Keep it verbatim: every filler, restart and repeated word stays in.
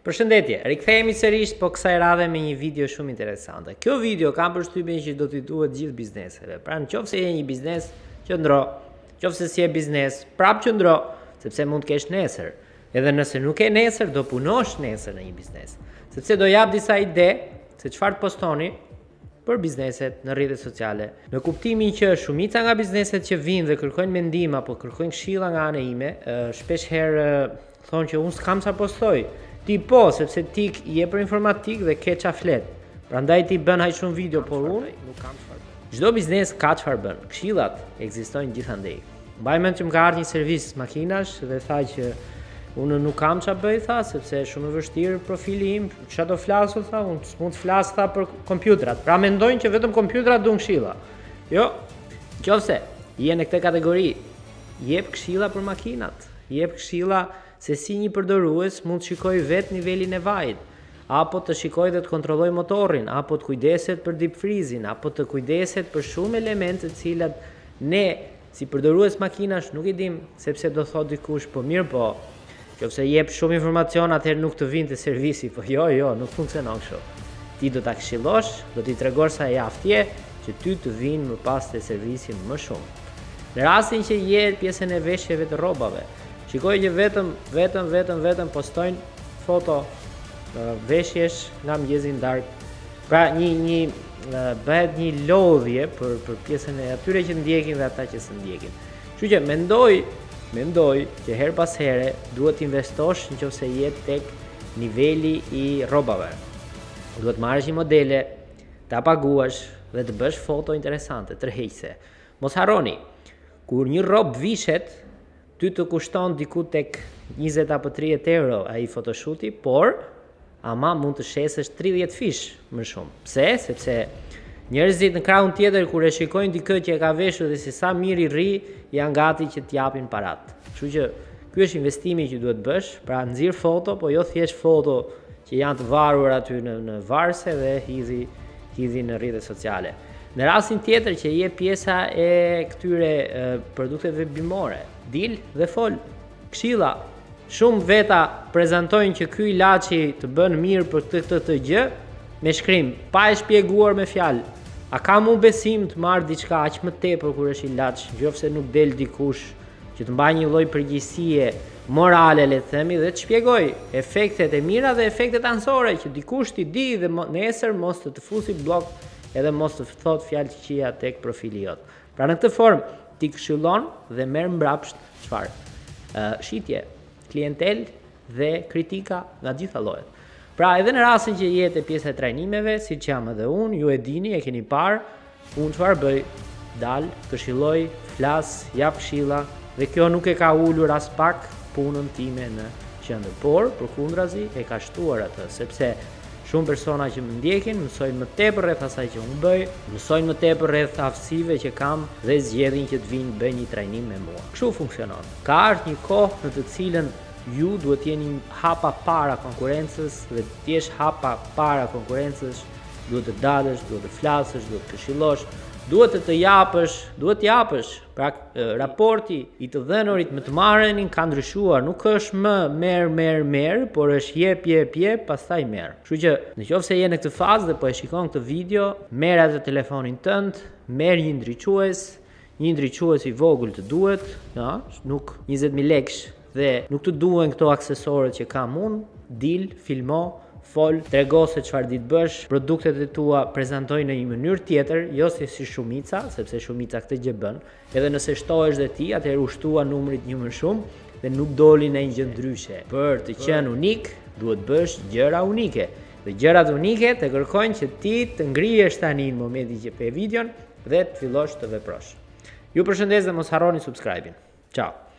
Përshëndetje, rikthehemi sërish po kësaj radhe me një video shumë interesante. Kjo video kam përshtypjen që do t'i duhet gjithë bizneseve. Pra nëse je një biznes, qëndro, nëse si je biznes, prap qëndro, sepse mund të kesh nesër. Edhe nëse nuk ke nesër, do punosh nesër në një biznes. Sepse do jap disa ide se çfarë të postoni për bizneset në rrjetet sociale. Në kuptimin që shumica nga bizneset që vinë dhe kërkojnë mendim apo kërkojnë këshilla nga ana ime, shpesh herë thonë që unë s'kam sa postoj. Ti po, sepse ti je për informatik dhe ke qa flet. Prandaj ti bën aq shumë video, por unë nuk kam çfarë bën. Çdo biznes ka çfarë bën. Këshillat ekzistojnë gjithandej. Mbaj mend që më ka ardhur një servis makinash dhe tha që unë nuk kam çfarë bëj, tha, sepse është shumë e vështirë profili im. Çfarë do flasu, tha, unë s'mund të flas tha për kompjutrat. Pra mendojnë që vetëm kompjutrat duan këshilla. Jo. Nëse je në këtë kategori, jep këshilla për makinat. Jep këshilla se si një përdorues mund të shikoj vetë nivelin e vajit, apo të shikoj dhe të kontrolloj motorin, apo të kujdeset për deep freezing, apo të kujdeset për shumë elemente të cilat ne si përdorues makinash nuk i dim, sepse do thot dikush, po mirë po, nëse jep shumë informacion atëherë nuk të vinë te servisi, po jo, jo, nuk funksionon kështu. Ti do ta këshillosh, do t'i tregosh sa e aftje që ty të vinë më pas te servisi më shumë. Në rastin që je pjesën e veshjeve të rrobave, shikoj që vetëm, vetëm, vetëm, vetëm postojnë foto uh, veshjesh nga mëngjesi në darkë. Pra një, një, uh, bëhet një lodhje për, për pjesën e atyre që ndjekin dhe ata që së ndjekin. Kështu që mendoj, mendoj që her pas here duhet investosh nëse je tek niveli i rrobave. Duhet marrësh një modele, ta paguash dhe të bësh foto interesante, tërheqëse. Mos harroni, kur një rrob vishet, ty të kushton diku tek njëzet apo tridhjetë euro ai photoshooti, por ama mund të shesësh tridhjetë fish më shumë. Pse? Sepse njerëzit në krahun tjetër kur e shikojnë dikë që e ka veshur dhe si sa mirë i rri, janë gati që t'japin parat. Kështu që ky është investimi që duhet bësh, pra nxirr foto, po jo thjesht foto që janë të varur aty në, në varse dhe hidhi hidhi në rrjetet sociale. Në rastin tjetër që je pjesa e këtyre e, produkteve bimore, dil dhe fol. Këshilla, shumë veta prezantojnë që ky ilaçi të bën mirë për këtë këtë të gjë me shkrim, pa e shpjeguar me fjalë. A ka mu besim të marr diçka aq më tepër kur është ilaç, nëse nuk del dikush që të mbajë një lloj përgjegjësie morale, le të themi, dhe të shpjegoj efektet e mira dhe efektet anësore që dikush t'i di dhe nesër mos të të fusi blok edhe mos të thot fjalë të këqija tek profili jot. Pra në këtë formë ti këshillon dhe merr mbrapsht çfarë? Uh, shitje, klientel dhe kritika nga gjitha llojet. Pra edhe në rastin që jete pjesë e trajnimeve, siç jam edhe unë, ju e dini, e keni parë, unë çfarë bëj? Dal, këshilloj, flas, jap këshilla dhe kjo nuk e ka ulur as pak punën time në qendër, por përkundrazi e ka shtuar atë, sepse shumë persona që më ndjekin mësojnë më tepër rreth asaj që unë bëj, mësojnë më tepër rreth aftësive që kam dhe zgjedhin që të vinë bëjnë një trajnim me mua. Kështu funksionon. Ka ardhur një kohë në të cilën ju duhet jeni hapa para konkurrencës dhe të jesh hapa para konkurrencës, duhet të dalësh, duhet të flasësh, duhet të këshillosh, duhet të të japësh, duhet të japësh. Pra raporti i të dhënurit me të marrënin ka ndryshuar, nuk është më merr merr merr, por është jep jep jep, pastaj merr. Kështu që nëse je në këtë fazë dhe po e shikon këtë video, merr atë telefonin tënd, merr një ndriçues, një ndriçues i vogël të duhet, ja, nuk njëzet mijë lekësh dhe nuk të duhen këto aksesorët që kam unë, dil, filmo, fol, trego se çfarë ditë bësh, produktet e tua prezantoj në një mënyrë tjetër, jo si si shumica, sepse shumica këtë gjë bën. Edhe nëse shtohesh dhe ti, atëherë u shtua numrit një më shumë dhe nuk doli në një gjë ndryshe. Për të qenë unik, duhet bësh gjëra unike. Dhe gjërat unike të kërkojnë që ti të ngrihesh tani në momentin që pe videon dhe të fillosh të veprosh. Ju përshëndes dhe mos harroni subscribe-in. Ciao.